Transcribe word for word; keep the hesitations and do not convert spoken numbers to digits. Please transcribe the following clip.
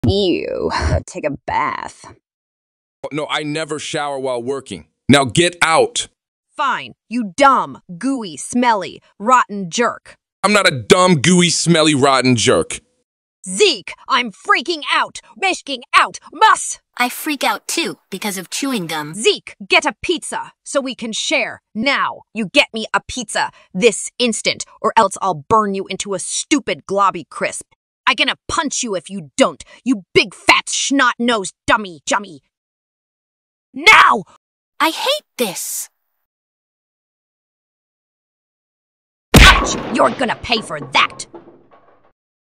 Ew, take a bath. No, I never shower while working. Now get out. Fine, you dumb, gooey, smelly, rotten jerk. I'm not a dumb, gooey, smelly, rotten jerk. Zeke, I'm freaking out, wishing out, muss! I freak out too because of chewing gum. Zeke, get a pizza so we can share. Now, you get me a pizza this instant, or else I'll burn you into a stupid globby crisp. I'm gonna punch you if you don't, you big fat snot-nosed dummy jummy. Now! I hate this. Ouch! You're gonna pay for that.